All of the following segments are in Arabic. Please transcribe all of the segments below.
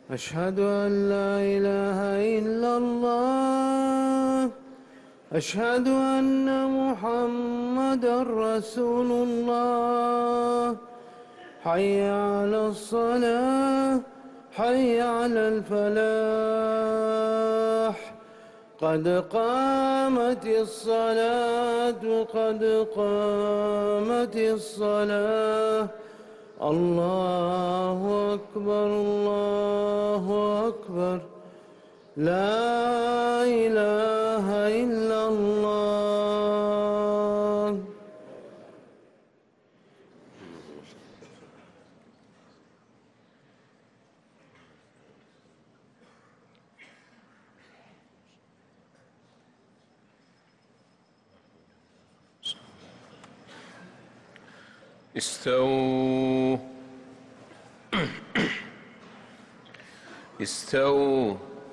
أشهد أن لا إله إلا الله. أشهد أن محمدًا رسول الله. حي على الصلاة، حي على الفلاح. قد قامت الصلاة، قد قامت الصلاة. الله أكبر، الله أكبر. لا إله إلا الله. استووا استووا.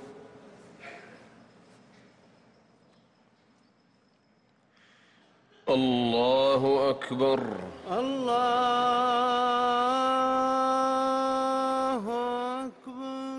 الله أكبر. الله أكبر.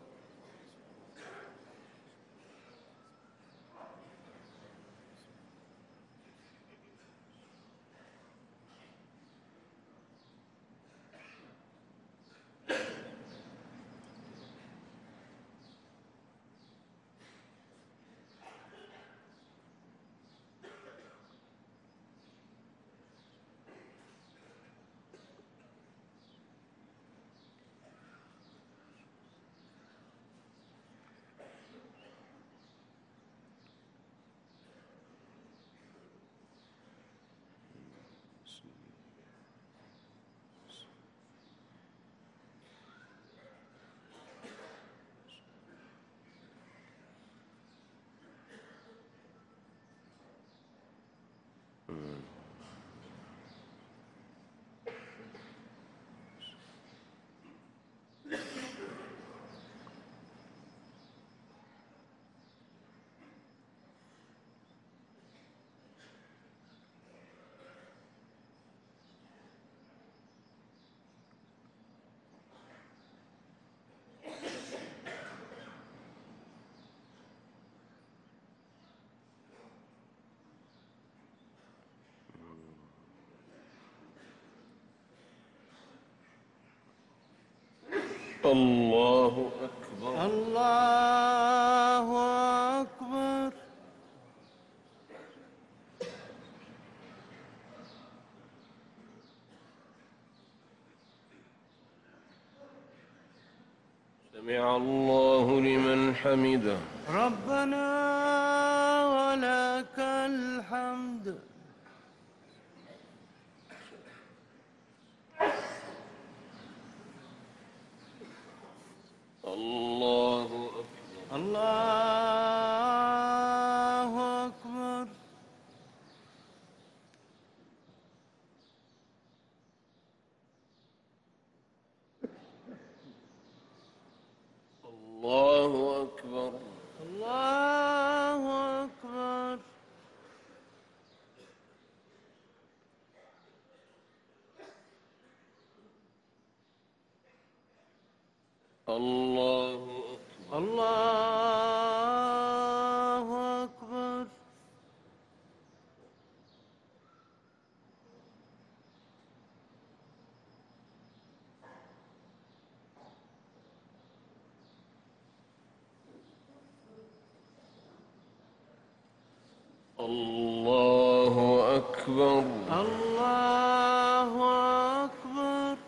الله أكبر. الله أكبر. سمع الله لمن حمده. ربنا ولك الحمد. الله أكبر. الله أكبر. الله أكبر. الله أكبر. الله أكبر. الله أكبر. الله أكبر. الله أكبر.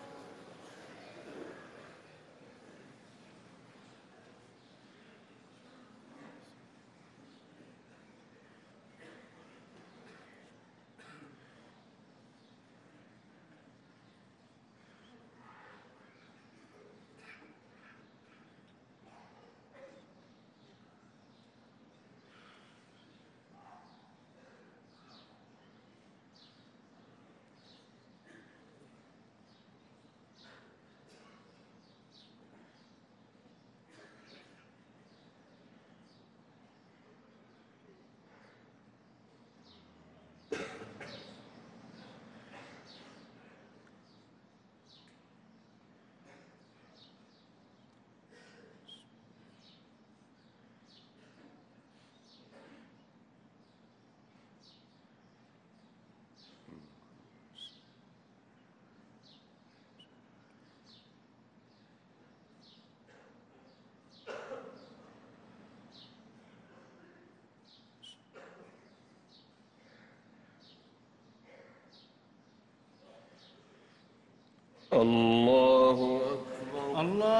الله أكبر.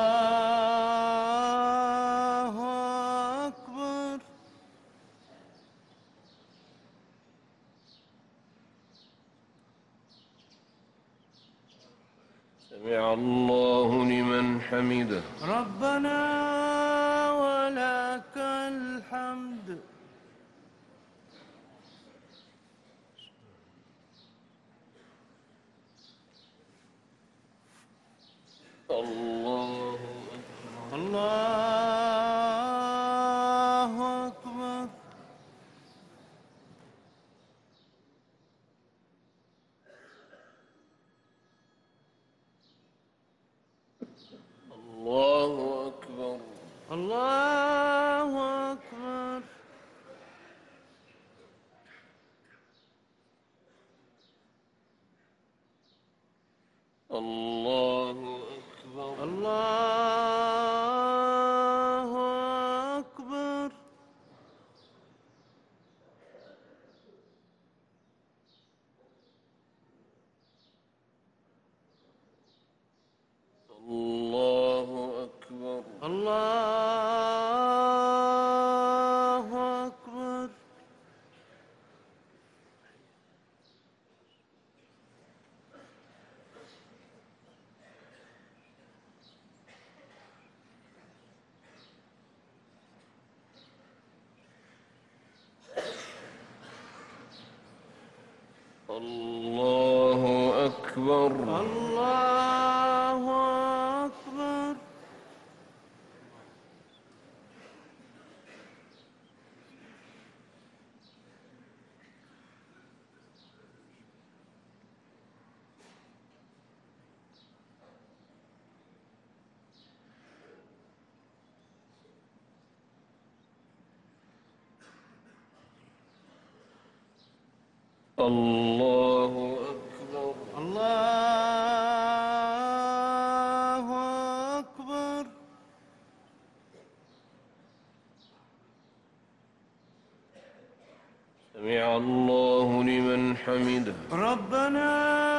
الله أكبر. سمع الله لمن حمده. ربنا ولك الحمد. الله أكبر. الله أكبر. الله أكبر. الله أكبر. الله أكبر. الله أكبر. الله أكبر. الله أكبر. الله أكبر. الله أكبر. الله أكبر. الله أكبر. سمع الله لمن حمده. ربنا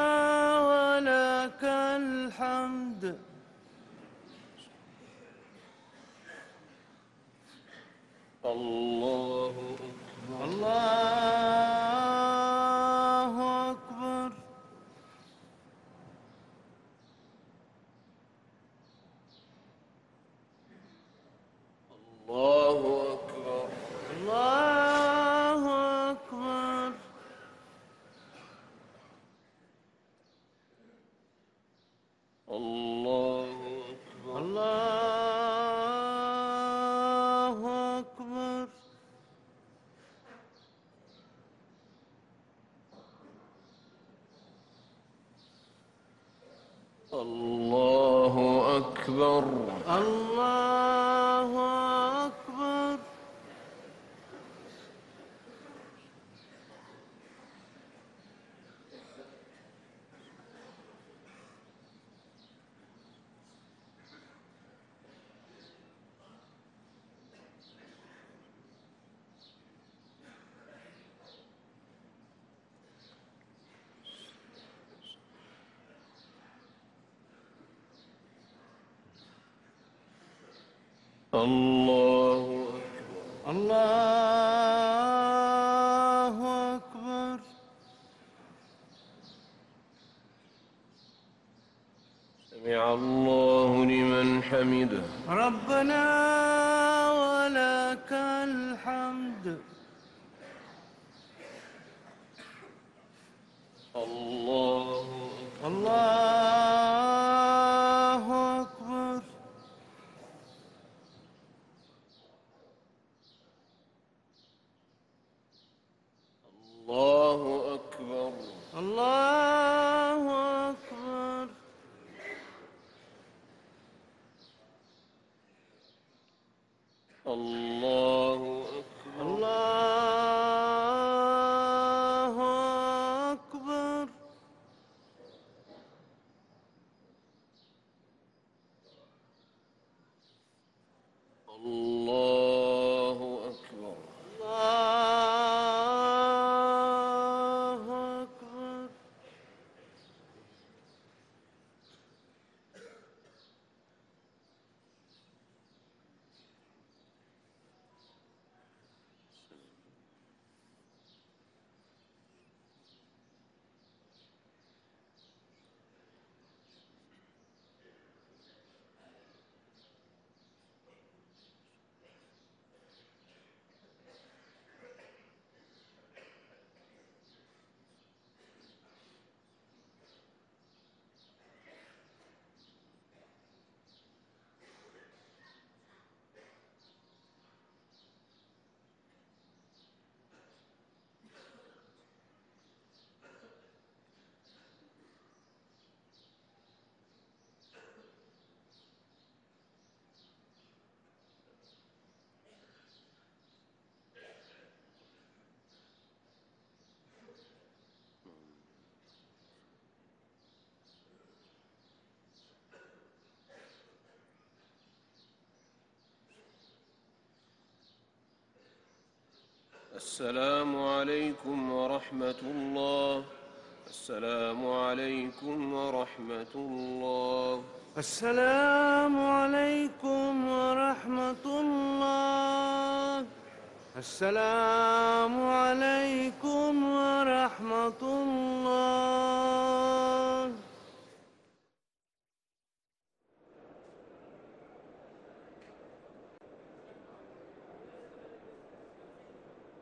ولك الحمد. الله أكبر. الله أكبر. الله أكبر. الله أكبر. الله أكبر. الله أكبر. الله أكبر. الله أكبر. الله أكبر. الله أكبر. سمع الله لمن حمده. ربنا ولك الحمد. الله أكبر. الله أكبر. الله أكبر. الله أكبر. الله أكبر. الله أكبر. الله أكبر. الله أكبر. السلام عليكم ورحمة الله. السلام عليكم ورحمة الله. السلام عليكم ورحمة الله. السلام عليكم ورحمة الله.